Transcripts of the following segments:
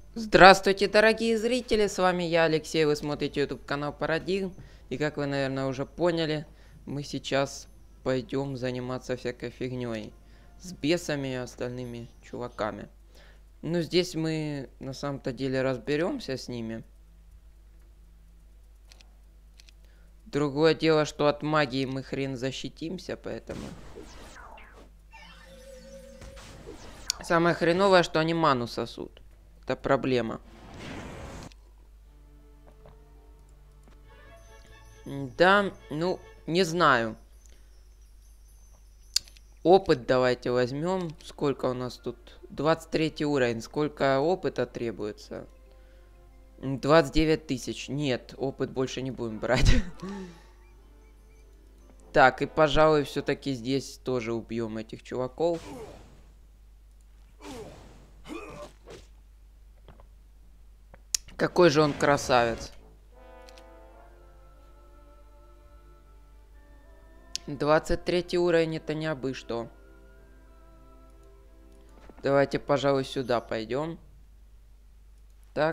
Здравствуйте, дорогие зрители, с вами я, Алексей, вы смотрите YouTube канал Парадигм. И как вы, наверное, уже поняли, мы сейчас пойдем заниматься всякой фигней с бесами и остальными чуваками. Ну, здесь мы на самом-то деле разберемся с ними. Другое дело, что от магии мы хрен защитимся, поэтому... Самое хреновое, что они ману сосут. Это проблема. Да, ну, не знаю. Опыт давайте возьмем. Сколько у нас тут? 23 уровень. Сколько опыта требуется? 29 тысяч. Нет, опыт больше не будем брать. Так, и пожалуй, все-таки здесь тоже убьем этих чуваков. Какой же он красавец. 23 уровень, это не абы что. Давайте, пожалуй, сюда пойдем. Так.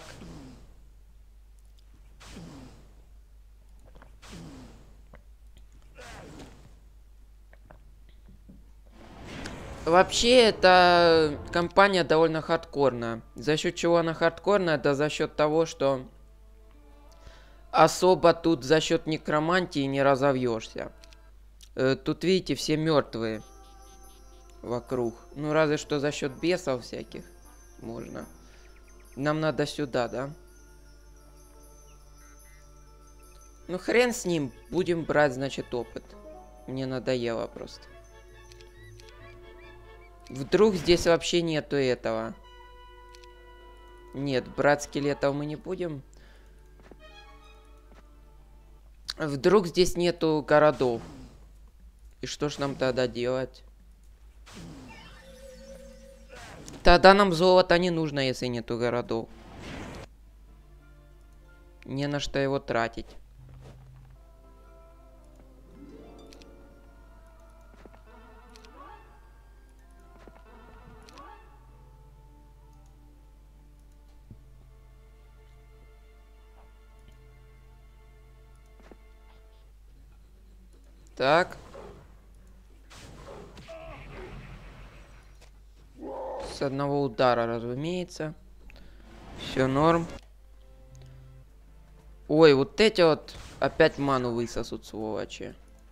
Вообще, эта компания довольно хардкорная. За счет чего она хардкорная? Да за счет того, что особо тут за счет некромантии не разовьешься. Тут, видите, все мертвые вокруг. Ну, разве что за счет бесов всяких можно. Нам надо сюда, да? Ну, хрен с ним. Будем брать, значит, опыт. Мне надоело просто. Вдруг здесь вообще нету этого. Нет, брать скелетов мы не будем. Вдруг здесь нету городов. И что ж нам тогда делать? Тогда нам золото не нужно, если нету городов. Не на что его тратить. Так. С одного удара, разумеется. Все норм. Ой, вот эти вот опять ману высосут, сволочи.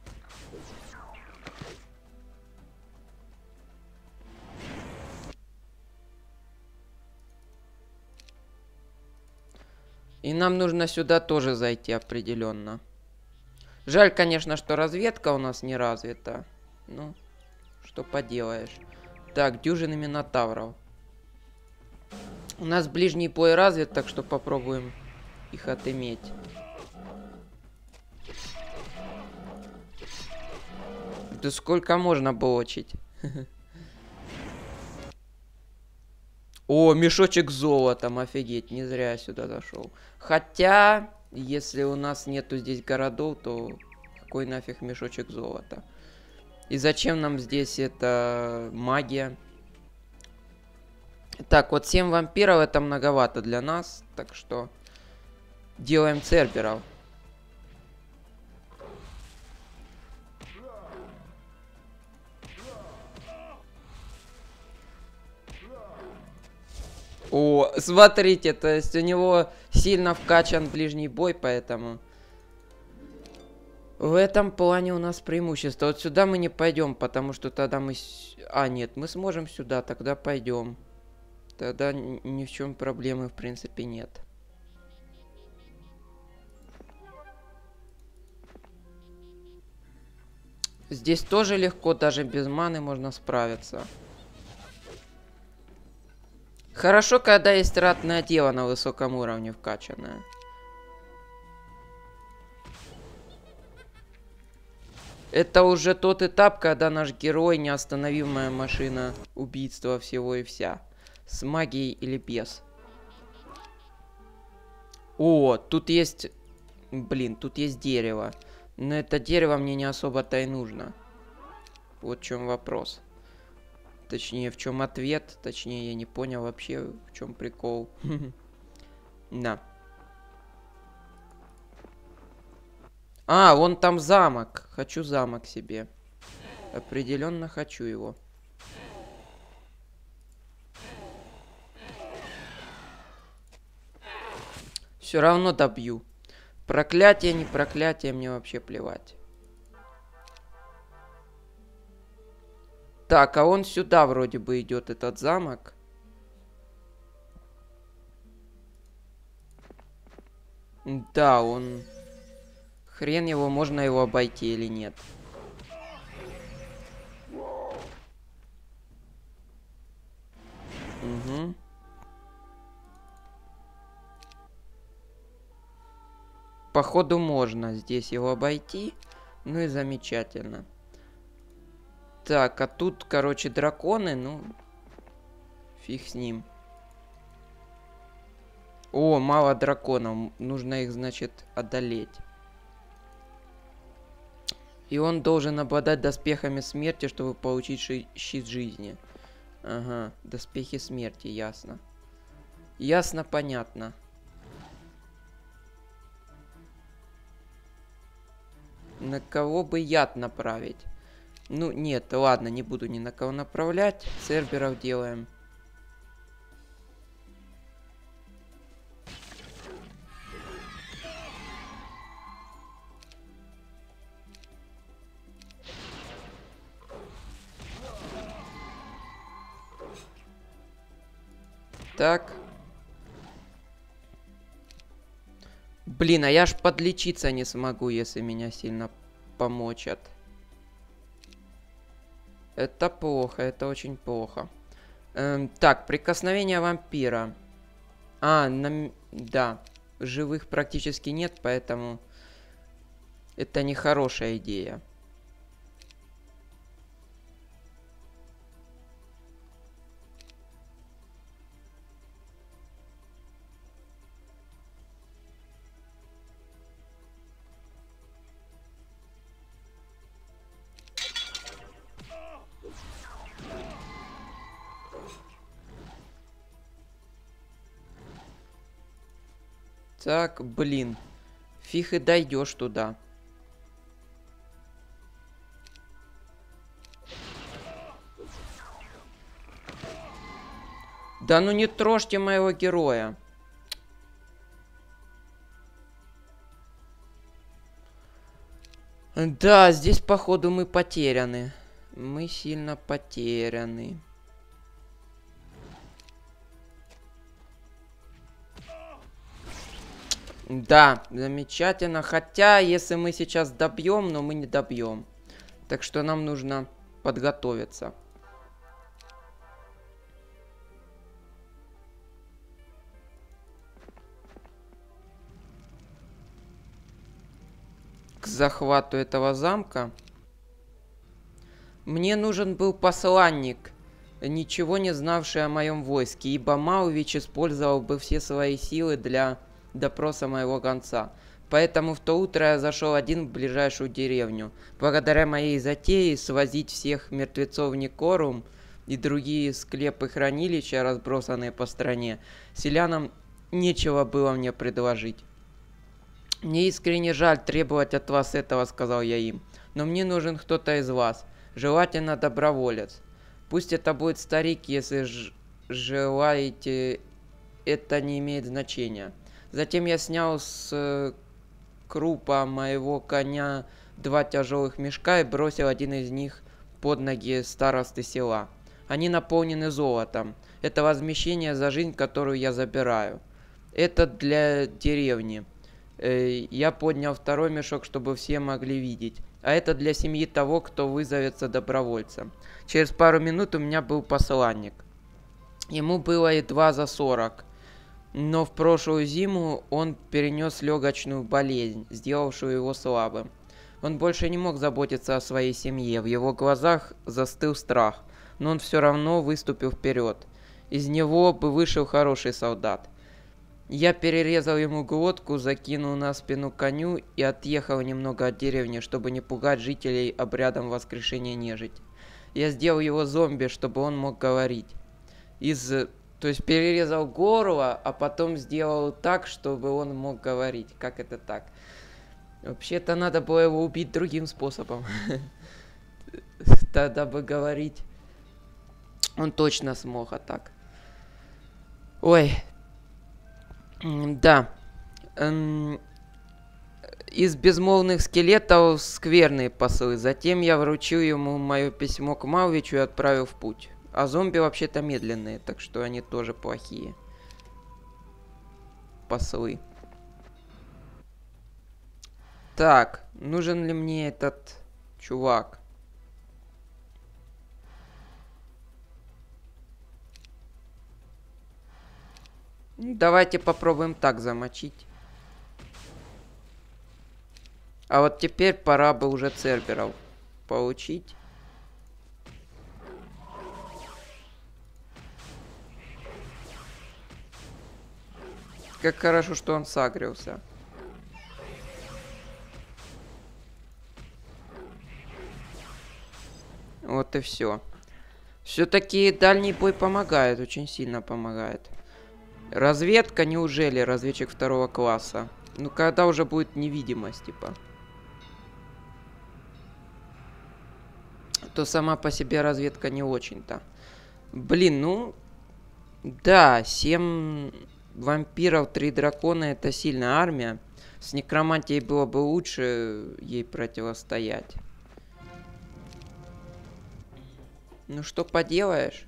И нам нужно сюда тоже зайти определенно. Жаль, конечно, что разведка у нас не развита. Ну, что поделаешь. Так, дюжины минотавров. У нас ближний бой развит, так что попробуем их отыметь. Да сколько можно блочить? О, мешочек с золотом, офигеть, не зря я сюда зашел. Хотя, если у нас нету здесь городов, то какой нафиг мешочек золота? И зачем нам здесь эта магия? Так, вот 7 вампиров это многовато для нас, так что делаем церберов. О, смотрите, то есть у него сильно вкачан ближний бой, поэтому... В этом плане у нас преимущество. Вот сюда мы не пойдем, потому что тогда мы... А, нет, мы сможем сюда, тогда пойдем. Тогда ни в чем проблемы, в принципе, нет. Здесь тоже легко, даже без маны можно справиться. Хорошо, когда есть ратное дело на высоком уровне вкачанное. Это уже тот этап, когда наш герой неостановимая машина убийства всего и вся. С магией или без. О, тут есть... Блин, тут есть дерево. Но это дерево мне не особо-то и нужно. Вот в чем вопрос. Точнее, в чем ответ. Точнее, я не понял вообще, в чем прикол. На. А, вон там замок. Хочу замок себе. Определенно хочу его. Все равно добью. Проклятие, не проклятие, мне вообще плевать. Так, а он сюда вроде бы идет, этот замок. Да, он... Хрен его, можно его обойти или нет. Угу. Походу можно здесь его обойти. Ну и замечательно. Так, а тут, короче, драконы, ну... Фиг с ним. О, мало драконов. Нужно их, значит, одолеть. И он должен обладать доспехами смерти, чтобы получить щит жизни. Ага, доспехи смерти, ясно. Ясно, понятно. На кого бы яд направить? Ну, нет, ладно, не буду ни на кого направлять. Церберов делаем. Так. Блин, а я ж подлечиться не смогу, если меня сильно помочат. Это плохо, это очень плохо. Так, прикосновение вампира. Да. Живых практически нет, поэтому... Это не хорошая идея. Так, блин. Фиг и дойдешь туда. Да ну не трожьте моего героя. Да, здесь, походу, мы потеряны. Мы сильно потеряны. Да, замечательно. Хотя, если мы сейчас добьем, но мы не добьем. Так что нам нужно подготовиться. К захвату этого замка. Мне нужен был посланник, ничего не знавший о моем войске, ибо Малович использовал бы все свои силы для допроса моего гонца. Поэтому в то утро я зашел один в ближайшую деревню. Благодаря моей затее свозить всех мертвецов в Никорум и другие склепы хранилища, разбросанные по стране, селянам нечего было мне предложить. «Мне искренне жаль требовать от вас этого», — сказал я им. «Но мне нужен кто-то из вас, желательно доброволец. Пусть это будет старик, если желаете, это не имеет значения». Затем я снял с крупа моего коня 2 тяжелых мешка и бросил один из них под ноги старосты села. Они наполнены золотом. Это возмещение за жизнь, которую я забираю. Это для деревни. Я поднял второй мешок, чтобы все могли видеть. А это для семьи того, кто вызовется добровольцем. Через пару минут у меня был посланник. Ему было едва за 40. Но в прошлую зиму он перенес легочную болезнь, сделавшую его слабым. Он больше не мог заботиться о своей семье. В его глазах застыл страх. Но он все равно выступил вперед. Из него бы вышел хороший солдат. Я перерезал ему глотку, закинул на спину коню и отъехал немного от деревни, чтобы не пугать жителей обрядом воскрешения нежити. я сделал его зомби, чтобы он мог говорить. То есть перерезал горло, а потом сделал так, чтобы он мог говорить. Как это так? Вообще-то надо было его убить другим способом. Тогда бы говорить он точно смог, а так. Ой. Да. Из безмолвных скелетов скверные послы. Затем я вручил ему мое письмо к Малвичу и отправил в путь. А зомби вообще-то медленные, так что они тоже плохие послы. Так, нужен ли мне этот чувак? Давайте попробуем так замочить. А вот теперь пора бы уже церберов получить. Как хорошо, что он сагрился. Вот и все. Все-таки дальний бой помогает, очень сильно помогает. Разведка, неужели? Разведчик 2 класса. Ну, когда уже будет невидимость, типа. То сама по себе разведка не очень-то. Блин, ну... Да, 7 вампиров, 3 дракона — это сильная армия. С некромантией было бы лучше ей противостоять. Ну, что поделаешь?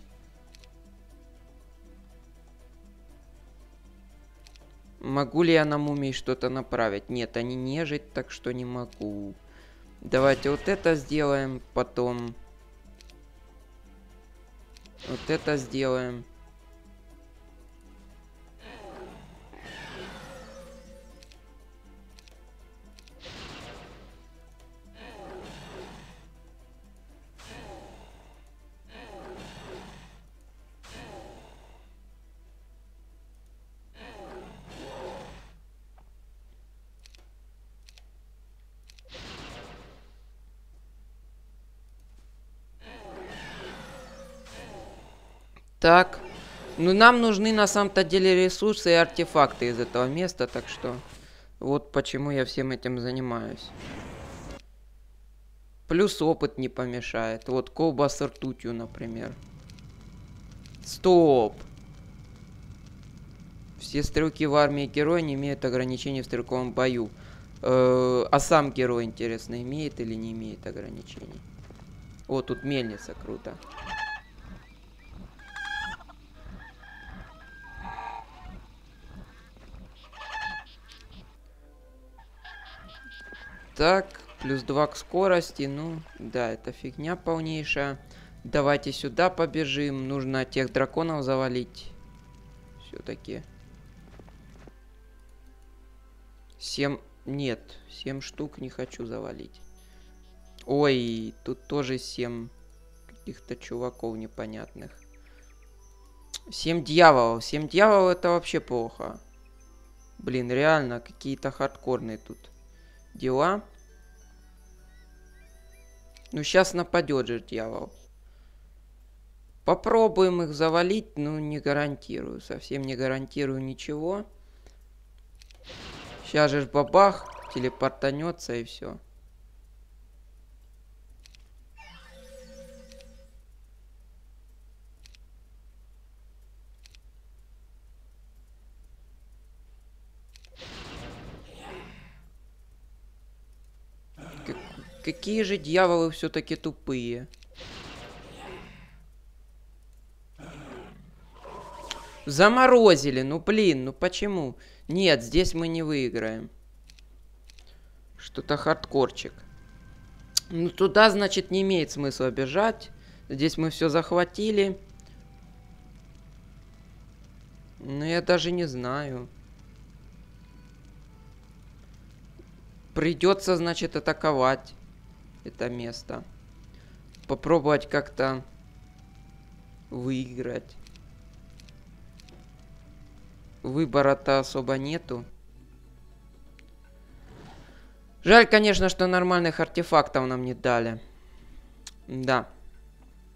Могу ли я на мумии что-то направить? Нет, они нежить, так что не могу. Давайте вот это сделаем, потом... Вот это сделаем. Так. Ну, нам нужны на самом-то деле ресурсы и артефакты из этого места, так что... Вот почему я всем этим занимаюсь. Плюс опыт не помешает. Вот колба с ртутью, например. Стоп! Все стрелки в армии героя не имеют ограничений в стрелковом бою. А сам герой, интересно, имеет или не имеет ограничений? О, тут мельница, круто. Так, плюс 2 к скорости. Ну, да, это фигня полнейшая. Давайте сюда побежим. Нужно тех драконов завалить. Все-таки. 7... Нет, 7 штук не хочу завалить. Ой, тут тоже 7 каких-то чуваков непонятных. 7 дьяволов. 7 дьяволов — это вообще плохо. Блин, реально, какие-то хардкорные тут дела. Ну, сейчас нападет же дьявол. Попробуем их завалить, ну, не гарантирую. Совсем не гарантирую ничего. Сейчас же бабах, телепортанется и все. Какие же дьяволы все-таки тупые. Заморозили, ну блин, ну почему? Нет, здесь мы не выиграем. Что-то хардкорчик. Ну туда, значит, не имеет смысла бежать. Здесь мы все захватили. Ну я даже не знаю. Придется, значит, атаковать это место. Попробовать как-то выиграть. Выбора-то особо нету. Жаль, конечно, что нормальных артефактов нам не дали. Да.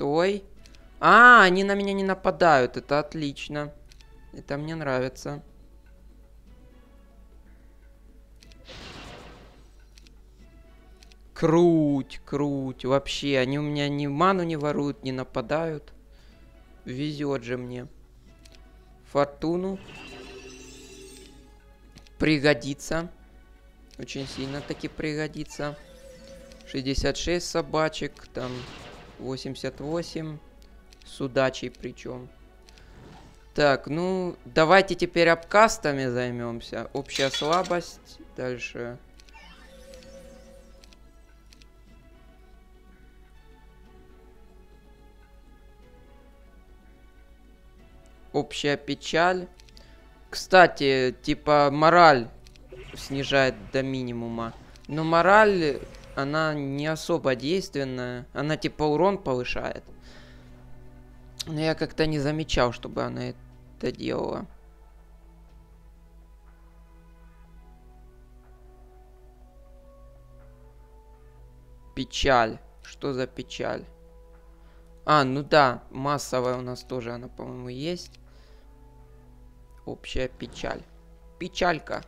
Стой. А, они на меня не нападают. Это отлично. Это мне нравится. Круть, круть. Вообще, они у меня ни ману не воруют, не нападают. Везет же мне. Фортуну. Пригодится. Очень сильно таки пригодится. 66 собачек. Там 88. С удачей причем. Так, ну, давайте теперь апкастами займемся. Общая слабость. Дальше. Общая печаль. Кстати, типа мораль снижает до минимума. Но мораль, она не особо действенная. Она типа урон повышает. Но я как-то не замечал, чтобы она это делала. Печаль. Что за печаль? А, ну да, массовая у нас тоже она, по-моему, есть. Общая печаль. Печалька.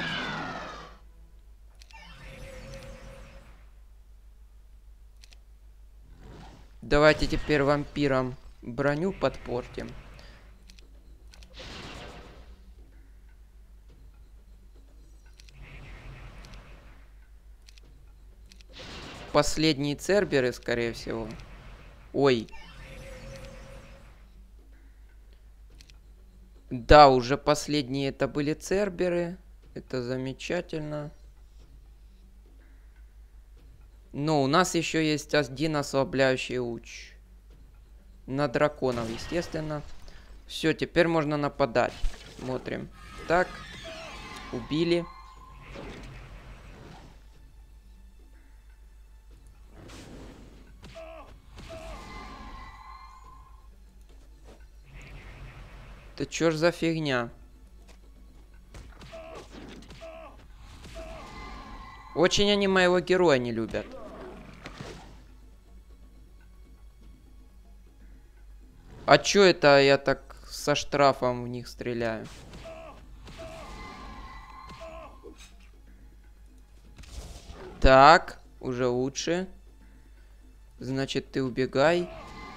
Давайте теперь вампирам броню подпортим. Последние церберы, скорее всего. Ой. Да, уже последние это были церберы. Это замечательно. Но у нас еще есть один ослабляющий луч. На драконов, естественно. Все, теперь можно нападать. Смотрим. Так. Убили. Это чё ж за фигня? Очень они моего героя не любят. А чё это я так со штрафом в них стреляю? Так, уже лучше. Значит, ты убегай.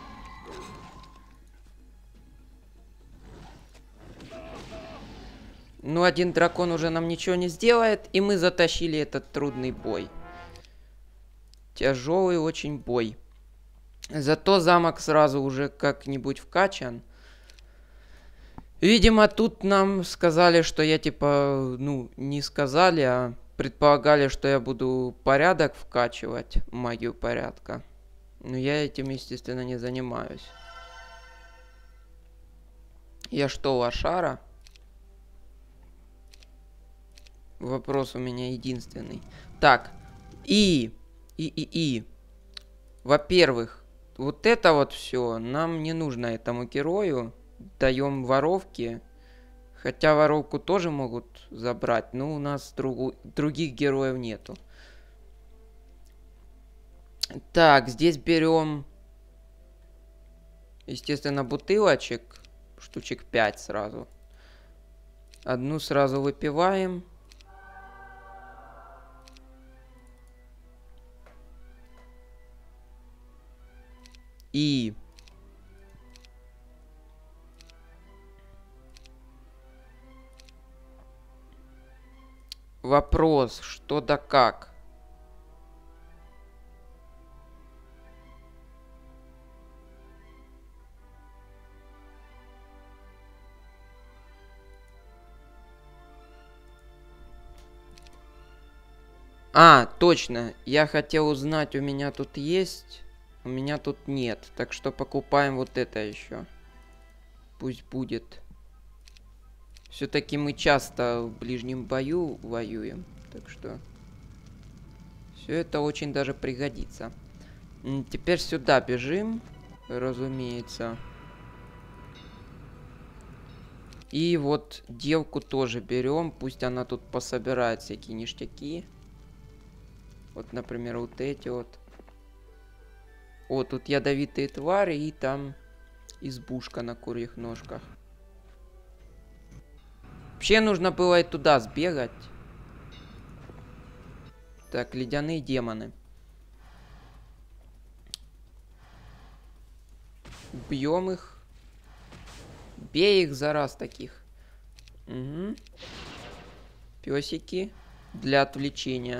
Ну, один дракон уже нам ничего не сделает, и мы затащили этот трудный бой. Тяжелый очень бой. Зато замок сразу уже как-нибудь вкачан. Видимо, тут нам сказали, что я типа, ну, не сказали, а предполагали, что я буду порядок вкачивать, магию порядка. Но я этим, естественно, не занимаюсь. Я что, лошара? Вопрос у меня единственный. Так, Во-первых, вот это вот все нам не нужно этому герою. Даем воровки. Хотя воровку тоже могут забрать, но у нас других героев нету. Так, здесь берем, естественно, бутылочек. Штучек 5 сразу. Одну сразу выпиваем. И вопрос, что да как. А, точно, я хотел узнать, у меня тут есть... У меня тут нет, так что покупаем вот это еще. Пусть будет. Все-таки мы часто в ближнем бою воюем, так что все это очень даже пригодится. Теперь сюда бежим, разумеется. И вот девку тоже берем, пусть она тут пособирает всякие ништяки. Вот, например, вот эти вот. О, тут ядовитые твари и там избушка на курьих ножках. Вообще нужно было и туда сбегать. Так, ледяные демоны. Бьем их. Бей их за раз таких. Угу. Песики для отвлечения.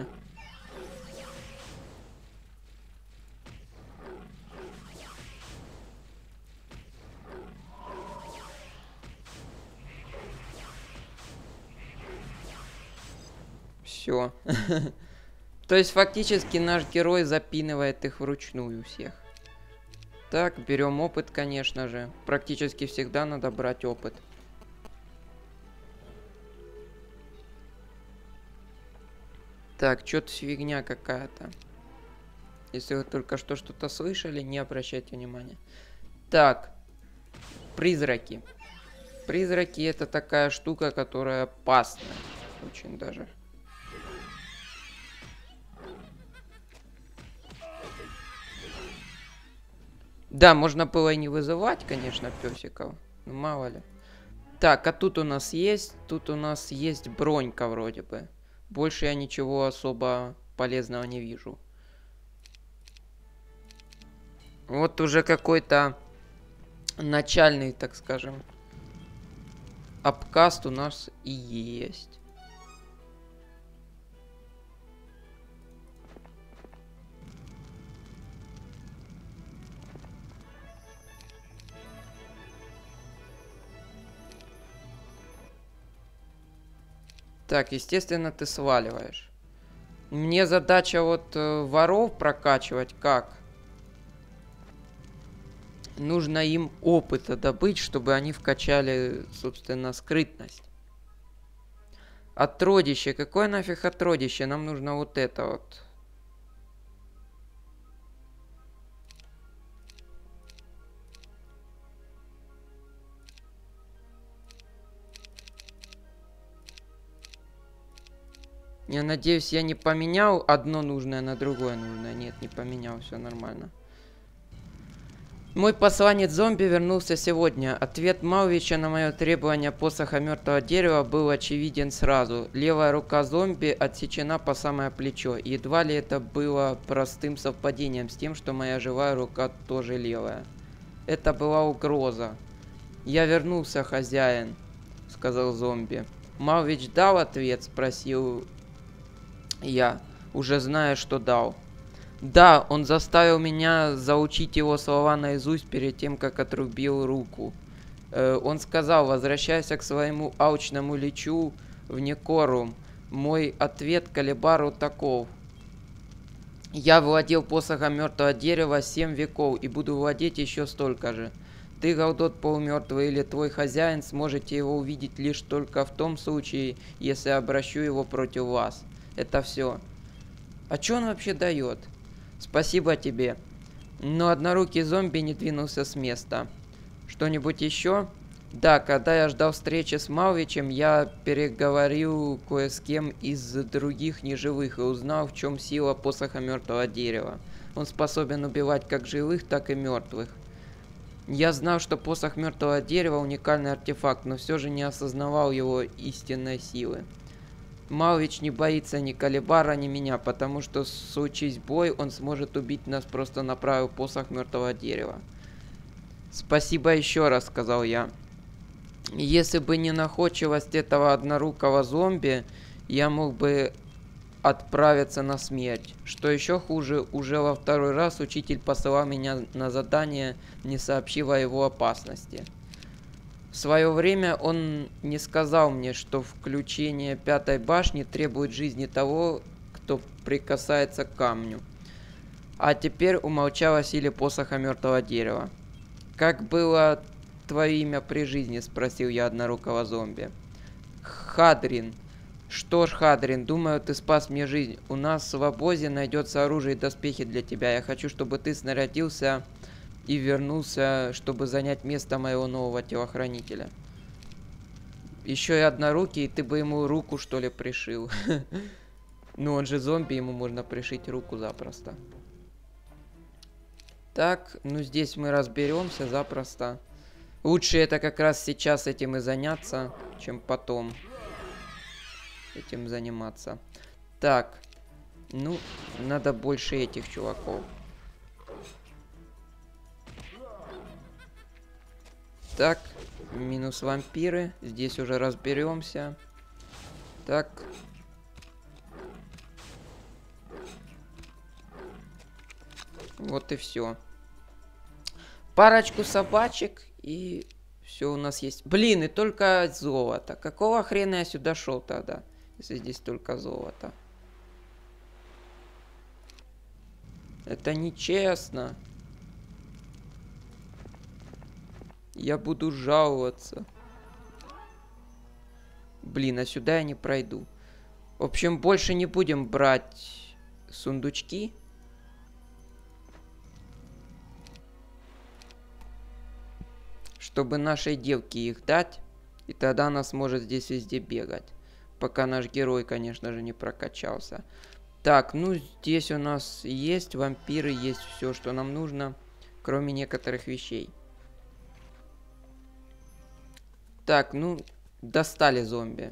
Все. То есть фактически наш герой запинывает их вручную всех. Так, берем опыт, конечно же. Практически всегда надо брать опыт. Так, что-то фигня какая-то. Если вы только что что-то слышали, не обращайте внимания. Так, призраки. Призраки это такая штука, которая опасная. Очень даже. Да, можно было и не вызывать, конечно, песиков. Ну, мало ли. Так, а тут у нас есть бронька вроде бы. Больше я ничего особо полезного не вижу. Вот уже какой-то начальный, так скажем, апкаст у нас и есть. Так, естественно, ты сваливаешь. Мне задача вот воров прокачивать как? Нужно им опыта добыть, чтобы они вкачали, собственно, скрытность. Отродище. Какое нафиг отродище? Нам нужно вот это вот. Я надеюсь, я не поменял одно нужное на другое нужное. Нет, не поменял, все нормально. Мой посланец зомби вернулся сегодня. Ответ Малвича на мое требование посоха мертвого дерева был очевиден сразу. Левая рука зомби отсечена по самое плечо. Едва ли это было простым совпадением с тем, что моя живая рука тоже левая. Это была угроза. «Я вернулся, хозяин», — сказал зомби. «Малвич дал ответ?» — спросил я, уже зная, что дал. Да, он заставил меня заучить его слова наизусть перед тем, как отрубил руку. Он сказал: возвращайся к своему алчному личу в Некорум. Мой ответ Калибару таков: я владел посохом мертвого дерева 7 веков и буду владеть еще столько же. Ты, Галдот полумертвый, или твой хозяин сможете его увидеть лишь только в том случае, если обращу его против вас. Это все. А что он вообще дает? Спасибо тебе. Но однорукий зомби не двинулся с места. Что-нибудь еще? Да, когда я ждал встречи с Малвичем, я переговорил кое с кем из других неживых и узнал, в чем сила посоха мертвого дерева. Он способен убивать как живых, так и мертвых. Я знал, что посох мертвого дерева уникальный артефакт, но все же не осознавал его истинной силы. Малвич не боится ни Калибара, ни меня, потому что, случись бой, он сможет убить нас, просто направив посох мертвого дерева. Спасибо еще раз, сказал я. Если бы не находчивость этого однорукого зомби, я мог бы отправиться на смерть. Что еще хуже, уже во второй раз учитель посылал меня на задание, не сообщив о его опасности. В свое время он не сказал мне, что включение 5-й башни требует жизни того, кто прикасается к камню. А теперь умолчал о силе посоха мертвого дерева. «Как было твое имя при жизни?» — спросил я однорукого зомби. «Хадрин». «Что ж, Хадрин, думаю, ты спас мне жизнь. У нас в обозе найдется оружие и доспехи для тебя. Я хочу, чтобы ты снарядился и вернулся, чтобы занять место моего нового телохранителя». Еще и однорукий, и ты бы ему руку, что ли, пришил. Ну, он же зомби, ему можно пришить руку запросто. Так, ну здесь мы разберемся запросто. Лучше это как раз сейчас этим и заняться, чем потом этим заниматься. Так, ну, надо больше этих чуваков. Так, минус вампиры. Здесь уже разберемся. Так. Вот и все. Парочку собачек и все у нас есть. Блин, и только золото. Какого хрена я сюда шел тогда, если здесь только золото? Это нечестно. Я буду жаловаться. Блин, а сюда я не пройду. В общем, больше не будем брать сундучки. Чтобы нашей девке их дать. И тогда она сможет здесь везде бегать. Пока наш герой, конечно же, не прокачался. Так, ну здесь у нас есть вампиры, есть все, что нам нужно. Кроме некоторых вещей. Так, ну, достали зомби.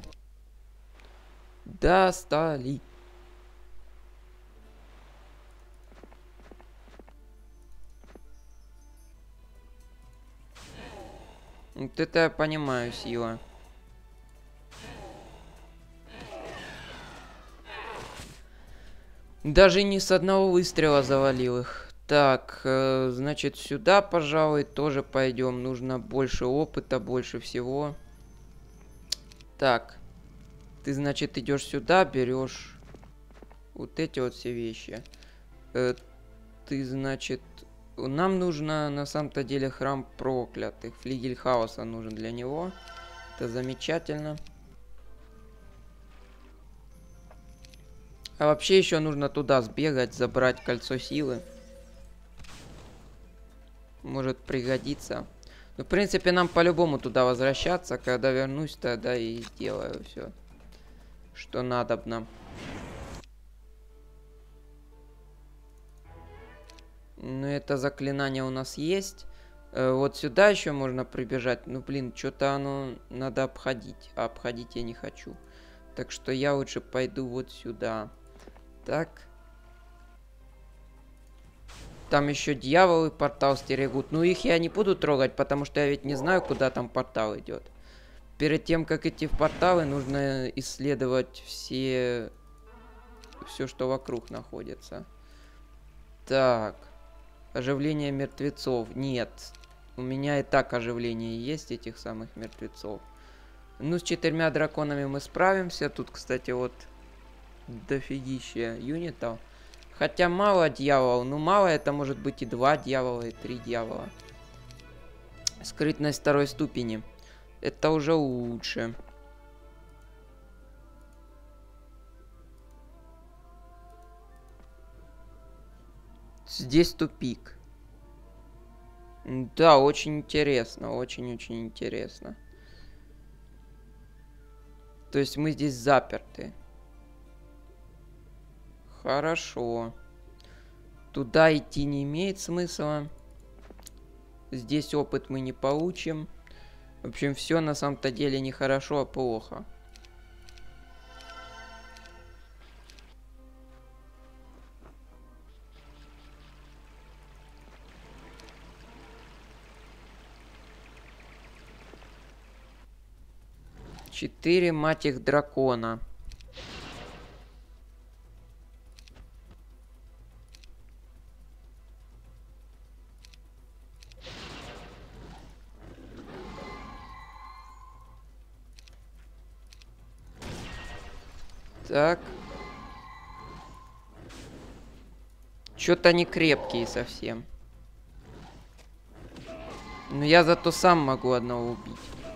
Достали. Вот это я понимаю, сила. Даже не с одного выстрела завалил их. Так, значит, сюда, пожалуй, тоже пойдем. Нужно больше опыта, больше всего. Так. Ты, значит, идешь сюда, берешь вот эти вот все вещи. Ты, значит... Нам нужно, на самом-то деле, храм проклятых. Флигель хаоса нужен для него. Это замечательно. А вообще еще нужно туда сбегать, забрать кольцо силы. Может пригодиться. Ну, в принципе, нам по-любому туда возвращаться. Когда вернусь, тогда и сделаю все, что надобно. Ну, это заклинание у нас есть. Вот сюда еще можно прибежать. Ну, блин, что-то оно надо обходить. А обходить я не хочу. Так что я лучше пойду вот сюда. Так. Там еще дьяволы портал стерегут. Ну, их я не буду трогать, потому что я ведь не знаю, куда там портал идет. Перед тем, как идти в порталы, нужно исследовать все, что вокруг находится. Так. Оживление мертвецов. Нет. У меня и так оживление есть этих самых мертвецов. Ну, с 4 драконами мы справимся. Тут, кстати, вот дофигища юнитов. Хотя мало дьяволов. Ну, мало, это может быть и 2 дьявола, и 3 дьявола. Скрытность 2 ступени. Это уже лучше. Здесь тупик. Да, очень интересно. Очень-очень интересно. То есть мы здесь заперты. Хорошо. Туда идти не имеет смысла. Здесь опыт мы не получим. В общем, все на самом-то деле не хорошо, а плохо. Четыре, мать их, дракона. Так. Что-то они крепкие совсем. Но я зато сам могу одного убить.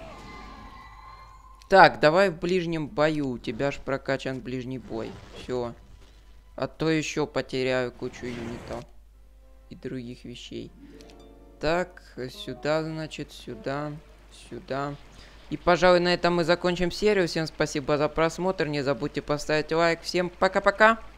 Так, давай в ближнем бою. У тебя ж прокачан ближний бой. Все. А то еще потеряю кучу юнитов. И других вещей. Так, сюда, значит, сюда, сюда. И, пожалуй, на этом мы закончим серию. Всем спасибо за просмотр. Не забудьте поставить лайк. Всем пока-пока.